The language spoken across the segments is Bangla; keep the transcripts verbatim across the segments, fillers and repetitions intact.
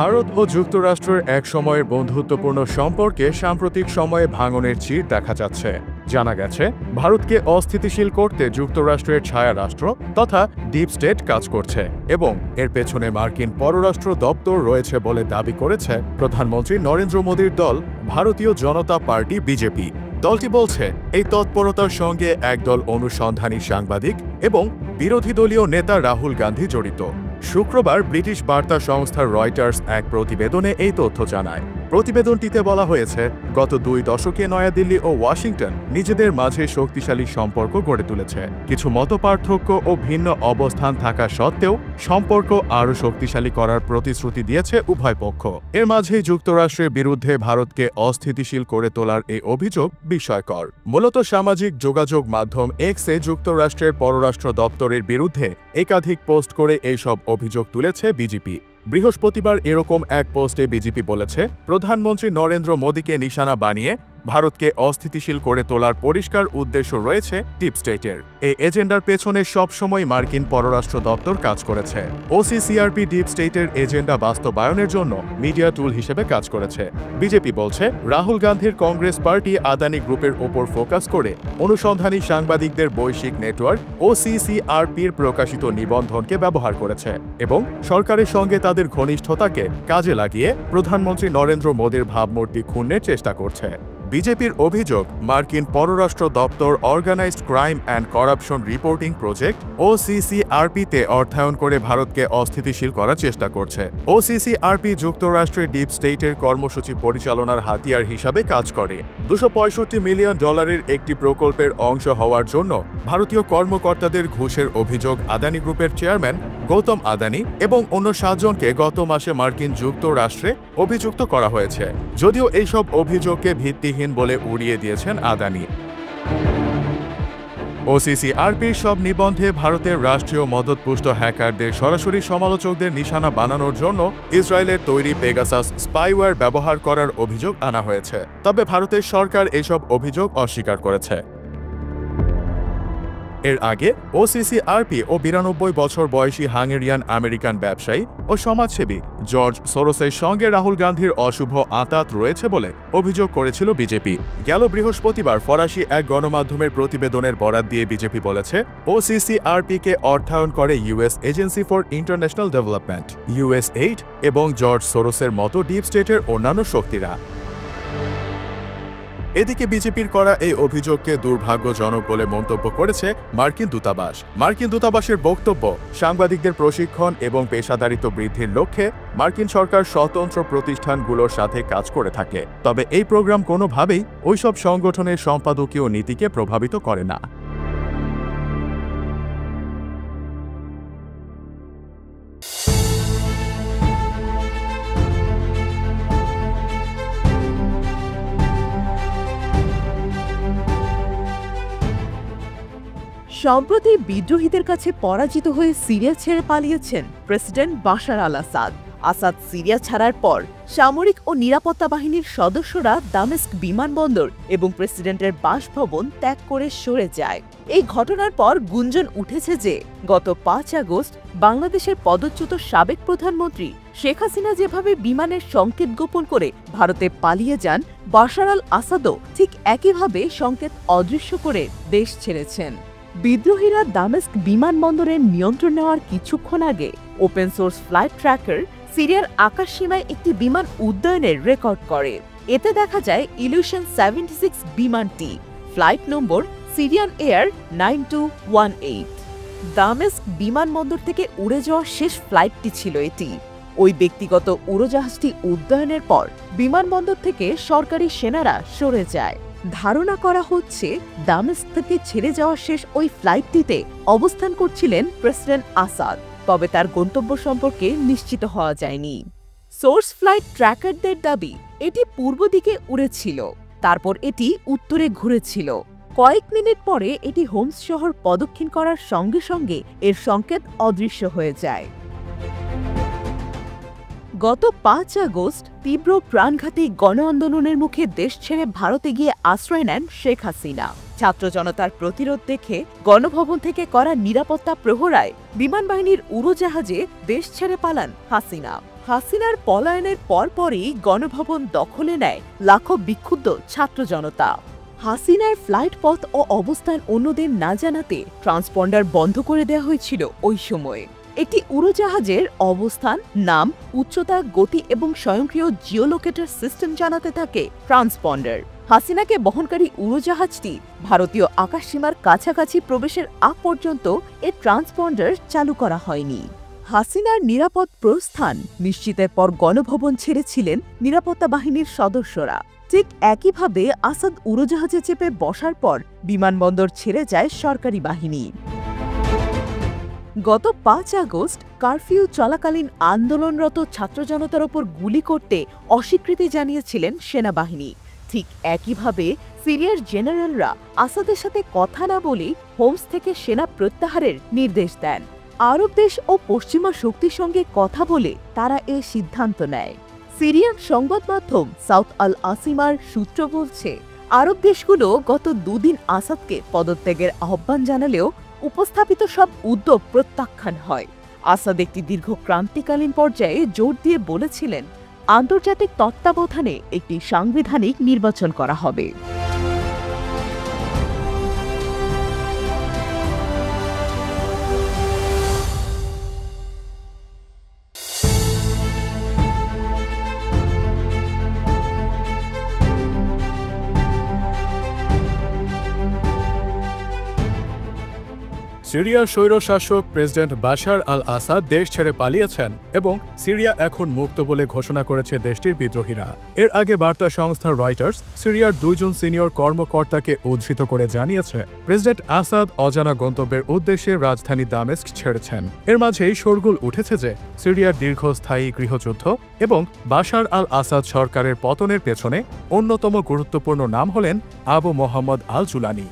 ভারত ও যুক্তরাষ্ট্রের এক সময়ের বন্ধুত্বপূর্ণ সম্পর্কে সাম্প্রতিক সময়ে ভাঙনের চির দেখা যাচ্ছে। জানা গেছে, ভারতকে অস্থিতিশীল করতে যুক্তরাষ্ট্রের ছায়া রাষ্ট্র তথা ডিপ স্টেট কাজ করছে এবং এর পেছনে মার্কিন পররাষ্ট্র দপ্তর রয়েছে বলে দাবি করেছে প্রধানমন্ত্রী নরেন্দ্র মোদীর দল ভারতীয় জনতা পার্টি বিজেপি। দলটি বলছে, এই তৎপরতার সঙ্গে একদল অনুসন্ধানী সাংবাদিক এবং বিরোধী দলীয় নেতা রাহুল গান্ধী জড়িত। শুক্রবার ব্রিটিশ বার্তা সংস্থা রয়টার্স এক প্রতিবেদনে এই তথ্য জানায়। প্রতিবেদনটিতে বলা হয়েছে, গত দুই দশকে নয়াদিল্লি ও ওয়াশিংটন নিজেদের মাঝে শক্তিশালী সম্পর্ক গড়ে তুলেছে। কিছু মতপার্থক্য ও ভিন্ন অবস্থান থাকা সত্ত্বেও সম্পর্ক আরও শক্তিশালী করার প্রতিশ্রুতি দিয়েছে উভয় পক্ষ। এর মাঝেই যুক্তরাষ্ট্রের বিরুদ্ধে ভারতকে অস্থিতিশীল করে তোলার এই অভিযোগ বিস্ময়কর। মূলত সামাজিক যোগাযোগ মাধ্যম এক্সে যুক্তরাষ্ট্রের পররাষ্ট্র দপ্তরের বিরুদ্ধে একাধিক পোস্ট করে এইসব অভিযোগ তুলেছে বিজেপি। বৃহস্পতিবার এরকম এক পোস্টে বিজেপি বলেছে, প্রধানমন্ত্রী নরেন্দ্র মোদীকে নিশানা বানিয়ে ভারতকে অস্থিতিশীল করে তোলার পরিষ্কার উদ্দেশ্য রয়েছে ডিপ স্টেটের। এই এজেন্ডার পেছনে সবসময় মার্কিন পররাষ্ট্র দপ্তর কাজ করেছে। ওসিসিআরপি ডিপ স্টেটের এজেন্ডা বাস্তবায়নের জন্য মিডিয়া টুল হিসেবে কাজ করেছে। বিজেপি বলছে, রাহুল গান্ধীর কংগ্রেস পার্টি আদানি গ্রুপের ওপর ফোকাস করে অনুসন্ধানী সাংবাদিকদের বৈশ্বিক নেটওয়ার্ক ওসিসিআরপির প্রকাশিত নিবন্ধনকে ব্যবহার করেছে এবং সরকারের সঙ্গে তাদের ঘনিষ্ঠতাকে কাজে লাগিয়ে প্রধানমন্ত্রী নরেন্দ্র মোদীর ভাবমূর্তি ক্ষুণ্ণের চেষ্টা করছে। বিজেপির অভিযোগ, মার্কিন পররাষ্ট্র দপ্তর organised crime and corruption reporting project ওসিসিআরপিতে অর্থায়ন করে ভারতকে অস্থিতিশীল করার চেষ্টা করছে। ওসিসিআরপি যুক্তরাষ্ট্রের ডিপ স্টেটের কর্মসূচি পরিচালনার হাতিয়ার হিসাবে কাজ করে। দুশো পঁয়ষট্টি মিলিয়ন ডলারের একটি প্রকল্পের অংশ হওয়ার জন্য ভারতীয় কর্মকর্তাদের ঘুষের অভিযোগ আদানি গ্রুপের চেয়ারম্যান গৌতম আদানি এবং অন্য সাতজনকে গত মাসে মার্কিন যুক্তরাষ্ট্রে অভিযুক্ত করা হয়েছে। যদিও এইসব অভিযোগকে ভিত্তিহীন বলে উড়িয়ে দিয়েছেন আদানি। ওসিসিআরপির সব নিবন্ধে ভারতের রাষ্ট্রীয় মদতপুষ্ট হ্যাকারদের সরাসরি সমালোচকদের নিশানা বানানোর জন্য ইসরায়েলের তৈরি পেগাসাস স্পাইওয়্যার ব্যবহার করার অভিযোগ আনা হয়েছে। তবে ভারতের সরকার এসব অভিযোগ অস্বীকার করেছে। এর আগে ওসিসিআরপি ও বিরানব্বই বছর বয়সী হাঙ্গেরিয়ান আমেরিকান ব্যবসায়ী ও সমাজসেবী জর্জ সোরোসের সঙ্গে রাহুল গান্ধীর অশুভ আঁতাত রয়েছে বলে অভিযোগ করেছিল বিজেপি। গেল বৃহস্পতিবার ফরাসি এক গণমাধ্যমের প্রতিবেদনের বরাত দিয়ে বিজেপি বলেছে, ওসিসিআরপিকে অর্থায়ন করে US agency for international development USAID এবং জর্জ সোরোসের মতো ডিপ স্টেটের অন্যান্য শক্তিরা। এদিকে বিজেপির করা এই অভিযোগকে দুর্ভাগ্যজনক বলে মন্তব্য করেছে মার্কিন দূতাবাস। মার্কিন দূতাবাসের বক্তব্য, সাংবাদিকদের প্রশিক্ষণ এবং পেশাদারিত্ব বৃদ্ধির লক্ষ্যে মার্কিন সরকার স্বতন্ত্র প্রতিষ্ঠানগুলোর সাথে কাজ করে থাকে। তবে এই প্রোগ্রাম কোনোভাবেই ওইসব সংগঠনের সম্পাদকীয় নীতিকে প্রভাবিত করে না। সম্প্রতি বিদ্রোহীদের কাছে পরাজিত হয়ে সিরিয়া ছেড়ে পালিয়েছেন president Bashar al Assad. Assad Syria ছাড়ার পর সামরিক ও নিরাপত্তা বাহিনীর সদস্যরা দামেস্ক বিমানবন্দর এবং প্রেসিডেন্টের বাসভবন ত্যাগ করে সরে যায়। এই ঘটনার পর গুঞ্জন উঠেছে যে গত পাঁচ আগস্ট বাংলাদেশের পদচ্যুত সাবেক প্রধানমন্ত্রী শেখ হাসিনা যেভাবে বিমানের সংকেত গোপন করে ভারতে পালিয়ে যান, বাশার আল আসাদও ঠিক একইভাবে সংকেত অদৃশ্য করে দেশ ছেড়েছেন। বিদ্রোহীরা দামেস্ক বিমানবন্দরের নিয়ন্ত্রণ নেওয়ার কিছুক্ষণ আগে ওপেন সোর্স ফ্লাইট ট্র্যাকার সিরিয়ার আকাশসীমায় একটি বিমান উড্ডয়নের রেকর্ড করে। এতে দেখা যায় ইলিউশন সেভেন্টি সিক্স বিমানটি flight number Syrian air nine two one eight. দামেস্ক বিমানবন্দর থেকে উড়ে যাওয়া শেষ ফ্লাইটটি ছিল এটি। ওই ব্যক্তিগত উড়োজাহাজটি উড্ডয়নের পর বিমানবন্দর থেকে সরকারি সেনারা সরে যায়। ধারণা করা হচ্ছে, দামেস্ক থেকে ছেড়ে যাওয়া শেষ ওই ফ্লাইটটিতে অবস্থান করছিলেন প্রেসিডেন্ট আসাদ। তবে তার গন্তব্য সম্পর্কে নিশ্চিত হওয়া যায়নি। সোর্স ফ্লাইট ট্র্যাকারদের দাবি, এটি পূর্ব দিকে উড়েছিল, তারপর এটি উত্তরে ঘুরেছিল। কয়েক মিনিট পরে এটি হোমস শহর প্রদক্ষিণ করার সঙ্গে সঙ্গে এর সংকেত অদৃশ্য হয়ে যায়। গত পাঁচ আগস্ট তীব্র প্রাণঘাতী গণ আন্দোলনের মুখে দেশ ছেড়ে ভারতে গিয়ে আশ্রয় নেন শেখ হাসিনা। ছাত্র জনতার প্রতিরোধ দেখে গণভবন থেকে করা নিরাপত্তা প্রহরায় বিমান বাহিনীর উড়োজাহাজে দেশ ছেড়ে পালান হাসিনা। হাসিনার পলায়নের পরপরই গণভবন দখলে নেয় লাখো বিক্ষুব্ধ ছাত্র জনতা। হাসিনার ফ্লাইট পথ ও অবস্থান অন্যদের না জানাতে ট্রান্সপন্ডার বন্ধ করে দেওয়া হয়েছিল ওই সময়ে। একটি উড়োজাহাজের অবস্থান, নাম, উচ্চতা, গতি এবং স্বয়ংক্রিয় জিওলোকেটর সিস্টেম জানাতে থাকে ট্রান্সপন্ডার। হাসিনাকে বহনকারী উড়োজাহাজটি ভারতীয় আকাশসীমার কাছাকাছি প্রবেশের আগ পর্যন্ত এ ট্রান্সপন্ডার চালু করা হয়নি। হাসিনার নিরাপদ প্রস্থান নিশ্চিতের পর গণভবন ছেড়েছিলেন নিরাপত্তা বাহিনীর সদস্যরা। ঠিক একইভাবে আসাদ উড়োজাহাজে চেপে বসার পর বিমানবন্দর ছেড়ে যায় সরকারি বাহিনী। গত পাঁচ আগস্ট কারফিউ চলাকালীন আন্দোলনরত ছাত্র জনতার ওপর গুলি করতে অস্বীকৃতি জানিয়েছিলেন সেনাবাহিনী। ঠিক একইভাবে সিরিয়ার জেনারেলরা আসাদের সাথে কথা না বলে হোমস থেকে সেনা প্রত্যাহারের নির্দেশ দেন। আরব দেশ ও পশ্চিমা শক্তির সঙ্গে কথা বলে তারা এ সিদ্ধান্ত নেয়। সিরিয়ান সংবাদ মাধ্যম সাউথ আল আসিমার সূত্র বলছে, আরব দেশগুলো গত দুদিন আসাদকে পদত্যাগের আহ্বান জানালেও উপস্থাপিত সব উদ্যোগ প্রত্যাখ্যান হয়। আসাদ একটি দীর্ঘ ক্রান্তিকালীন পর্যায়ে জোর দিয়ে বলেছিলেন, আন্তর্জাতিক তত্ত্বাবধানে একটি সাংবিধানিক নির্বাচন করা হবে। সিরিয়ার স্বৈরশাসক প্রেসিডেন্ট বাশার আল আসাদ দেশ ছেড়ে পালিয়েছেন এবং সিরিয়া এখন মুক্ত বলে ঘোষণা করেছে দেশটির বিদ্রোহীরা। এর আগে বার্তা সংস্থা রয়টার্স সিরিয়ার দুইজন সিনিয়র কর্মকর্তাকে উদ্ধৃত করে জানিয়েছে, প্রেসিডেন্ট আসাদ অজানা গন্তব্যের উদ্দেশ্যে রাজধানী দামেস্ক ছেড়েছেন। এর মাঝেই শোরগোল উঠেছে যে সিরিয়ার দীর্ঘস্থায়ী গৃহযুদ্ধ এবং বাশার আল আসাদ সরকারের পতনের পেছনে অন্যতম গুরুত্বপূর্ণ নাম হলেন আবু মোহাম্মদ আল জুলানি।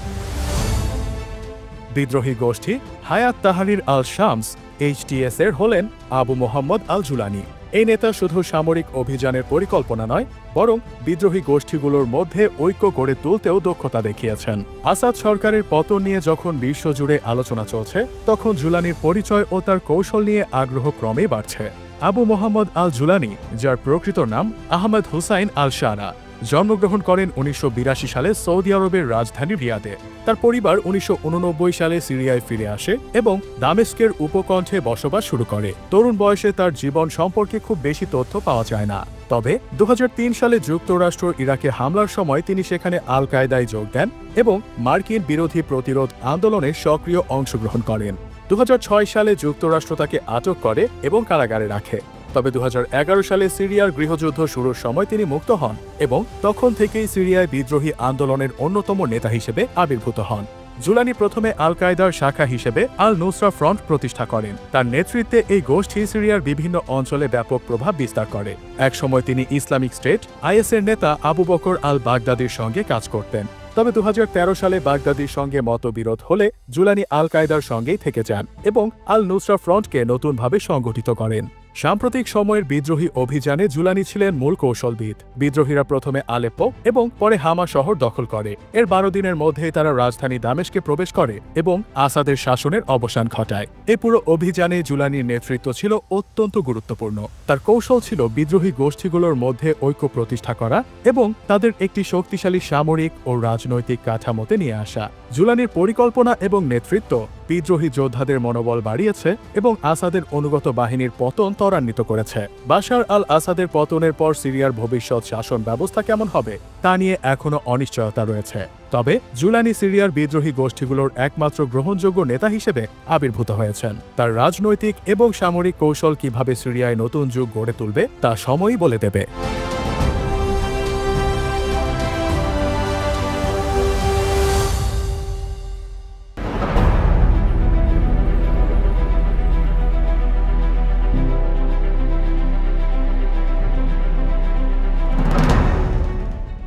বিদ্রোহী গোষ্ঠী হায়াত তাহরির আল শামস এইচটিএস এর হলেন আবু মোহাম্মদ আল জুলানি। এই নেতা শুধু সামরিক অভিযানের পরিকল্পনা নয়, বরং বিদ্রোহী গোষ্ঠীগুলোর মধ্যে ঐক্য গড়ে তুলতেও দক্ষতা দেখিয়েছেন। আসাদ সরকারের পতন নিয়ে যখন বিশ্বজুড়ে আলোচনা চলছে, তখন জুলানির পরিচয় ও তার কৌশল নিয়ে আগ্রহ ক্রমেই বাড়ছে। আবু মোহাম্মদ আল জুলানি, যার প্রকৃত নাম আহমদ হুসাইন আল শারা, জন্মগ্রহণ করেন উনিশশো বিরাশি সালে সৌদি আরবের রাজধানী রিয়াদে। তার পরিবার উনিশশো উননব্বই সালে সিরিয়ায় ফিরে আসে এবং দামেস্কের উপকণ্ঠে বসবাস শুরু করে। তরুণ বয়সে তার জীবন সম্পর্কে খুব বেশি তথ্য পাওয়া যায় না। তবে দু হাজার তিন সালে যুক্তরাষ্ট্র ইরাকে হামলার সময় তিনি সেখানে আল কায়দায় যোগ দেন এবং মার্কিন বিরোধী প্রতিরোধ আন্দোলনে সক্রিয় অংশগ্রহণ করেন। দু হাজার ছয় সালে যুক্তরাষ্ট্র তাকে আটক করে এবং কারাগারে রাখে। তবে দু হাজার এগারো সালে সিরিয়ার গৃহযুদ্ধ শুরুর সময় তিনি মুক্ত হন এবং তখন থেকেই সিরিয়ায় বিদ্রোহী আন্দোলনের অন্যতম নেতা হিসেবে আবির্ভূত হন। জুলানি প্রথমে আল কায়দার শাখা হিসেবে আল নুসরা ফ্রন্ট প্রতিষ্ঠা করেন। তার নেতৃত্বে এই গোষ্ঠী সিরিয়ার বিভিন্ন অঞ্চলে ব্যাপক প্রভাব বিস্তার করে। একসময় তিনি ইসলামিক স্টেট আইএস এর নেতা আবু বকর আল বাগদাদির সঙ্গে কাজ করতেন। তবে দু হাজার তেরো সালে বাগদাদির সঙ্গে মতবিরোধ হলে জুলানি আল কায়দার সঙ্গেই থেকে যান এবং আল নুসরা ফ্রন্টকে নতুনভাবে সংগঠিত করেন। সাম্প্রতিক সময়ের বিদ্রোহী অভিযানে জুলানি ছিলেন মূল কৌশলবিদ। বিদ্রোহীরা প্রথমে আলেপ্পো এবং পরে হামা শহর দখল করে। এর বারো দিনের মধ্যেই তারা রাজধানী দামেস্কে প্রবেশ করে এবং আসাদের শাসনের অবসান ঘটায়। এই পুরো অভিযানে জুলানির নেতৃত্ব ছিল অত্যন্ত গুরুত্বপূর্ণ। তার কৌশল ছিল বিদ্রোহী গোষ্ঠীগুলোর মধ্যে ঐক্য প্রতিষ্ঠা করা এবং তাদের একটি শক্তিশালী সামরিক ও রাজনৈতিক কাঠামোতে নিয়ে আসা। জুলানির পরিকল্পনা এবং নেতৃত্ব বিদ্রোহী যোদ্ধাদের মনোবল বাড়িয়েছে এবং আসাদের অনুগত বাহিনীর পতন ত্বরান্বিত করেছে। বাশার আল আসাদের পতনের পর সিরিয়ার ভবিষ্যৎ শাসন ব্যবস্থা কেমন হবে তা নিয়ে এখনও অনিশ্চয়তা রয়েছে। তবে জুলানি সিরিয়ার বিদ্রোহী গোষ্ঠীগুলোর একমাত্র গ্রহণযোগ্য নেতা হিসেবে আবির্ভূত হয়েছেন। তার রাজনৈতিক এবং সামরিক কৌশল কিভাবে সিরিয়ায় নতুন যুগ গড়ে তুলবে তা সময়ই বলে দেবে।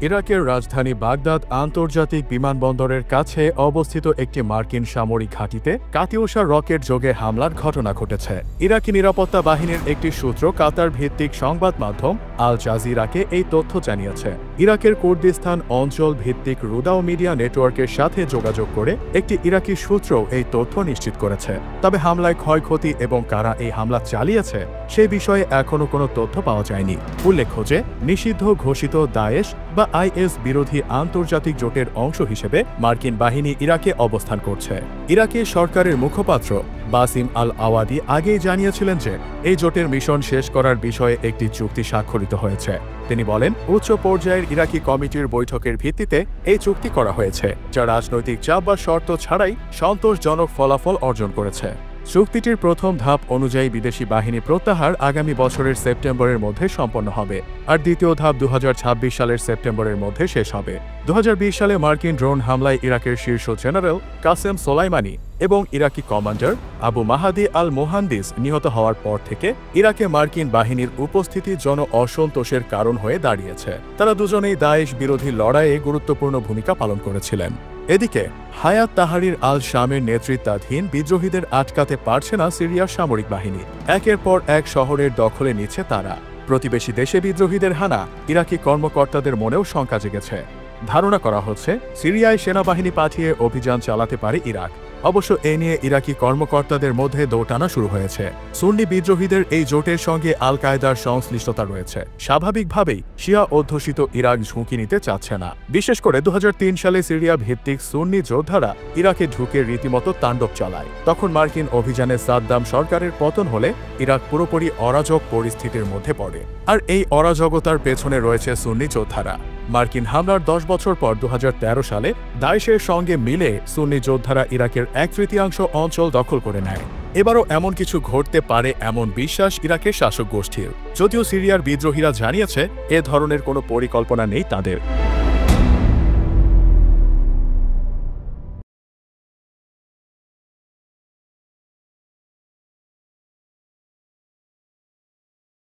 ইরাকের রাজধানী বাগদাদ আন্তর্জাতিক বিমানবন্দরের কাছে অবস্থিত একটি মার্কিন সামরিক ঘাঁটিতে কাতিউষা রকেট যোগে হামলার ঘটনা ঘটেছে। ইরাকি নিরাপত্তা বাহিনীর একটি সূত্র কাতার ভিত্তিক সংবাদ মাধ্যম আল জাজিরাকে এই তথ্য জানিয়েছে। ইরাকের কুর্দিস্তান অঞ্চল ভিত্তিক রুদাও মিডিয়া নেটওয়ার্কের সাথে যোগাযোগ করে একটি ইরাকি সূত্র এই তথ্য নিশ্চিত করেছে। তবে হামলায় ক্ষয়ক্ষতি এবং কারা এই হামলা চালিয়েছে সে বিষয়ে এখনও কোনো তথ্য পাওয়া যায়নি। উল্লেখ্য যে নিষিদ্ধ ঘোষিত দায়েশ বা আইএস বিরোধী আন্তর্জাতিক জোটের অংশ হিসেবে মার্কিন বাহিনী ইরাকে অবস্থান করছে। ইরাকি সরকারের মুখপাত্র বাসিম আল আওয়াদি আগেই জানিয়েছিলেন যে এই জোটের মিশন শেষ করার বিষয়ে একটি চুক্তি স্বাক্ষরিত হয়েছে। তিনি বলেন, উচ্চ পর্যায়ের ইরাকি কমিটির বৈঠকের ভিত্তিতে এই চুক্তি করা হয়েছে, যা রাজনৈতিক চাপ বা শর্ত ছাড়াই সন্তোষজনক ফলাফল অর্জন করেছে। চুক্তিটির প্রথম ধাপ অনুযায়ী বিদেশি বাহিনী প্রত্যাহার আগামী বছরের সেপ্টেম্বরের মধ্যে সম্পন্ন হবে, আর দ্বিতীয় ধাপ দু হাজার ছাব্বিশ সালের সেপ্টেম্বরের মধ্যে শেষ হবে। দু হাজার বিশ সালে মার্কিন ড্রোন হামলায় ইরাকের শীর্ষ জেনারেল কাসেম সোলাইমানি এবং ইরাকি কমান্ডার আবু মাহাদি আল মোহান্দিস নিহত হওয়ার পর থেকে ইরাকে মার্কিন বাহিনীর উপস্থিতি জন অসন্তোষের কারণ হয়ে দাঁড়িয়েছে। তারা দুজনেই দায়েশ বিরোধী লড়াইয়ে গুরুত্বপূর্ণ ভূমিকা পালন করেছিলেন। এদিকে হায়াত তাহরির আল শামের নেতৃত্বাধীন বিদ্রোহীদের আটকাতে পারছে না সিরিয়ার সামরিক বাহিনী। একের পর এক শহরের দখলে নিচ্ছে তারা। প্রতিবেশী দেশে বিদ্রোহীদের হানা ইরাকি কর্মকর্তাদের মনেও শঙ্কা জেগেছে। ধারণা করা হচ্ছে সিরিয়ায় সেনাবাহিনী পাঠিয়ে অভিযান চালাতে পারে ইরাক। অবশ্য এ নিয়ে ইরাকি কর্মকর্তাদের মধ্যে দৌটানা শুরু হয়েছে। সুন্নি বিদ্রোহীদের এই জোটের সঙ্গে আল কায়দার সংশ্লিষ্টতা রয়েছে। স্বাভাবিকভাবেই শিয়া অধ্যুষিত ইরাক ঝুঁকি নিতে চাচ্ছে না। বিশেষ করে দু হাজার তিন সালে সিরিয়া ভিত্তিক সুন্নি যোদ্ধারা ইরাকে ঢুকে রীতিমতো তাণ্ডব চালায়। তখন মার্কিন অভিযানে সাদ্দাম সরকারের পতন হলে ইরাক পুরোপুরি অরাজক পরিস্থিতির মধ্যে পড়ে। আর এই অরাজকতার পেছনে রয়েছে সুন্নি যোদ্ধারা। মার্কিন হামলার দশ বছর পর দু হাজার তেরো সালে দায়েশের সঙ্গে মিলে সুন্নি যোদ্ধারা ইরাকের এক তৃতীয়াংশ অঞ্চল দখল করে নেয়। এবারও এমন কিছু ঘটতে পারে এমন বিশ্বাস ইরাকের শাসক গোষ্ঠীর, যদিও সিরিয়ার বিদ্রোহীরা জানিয়েছে এ ধরনের কোনো পরিকল্পনা নেই তাদের।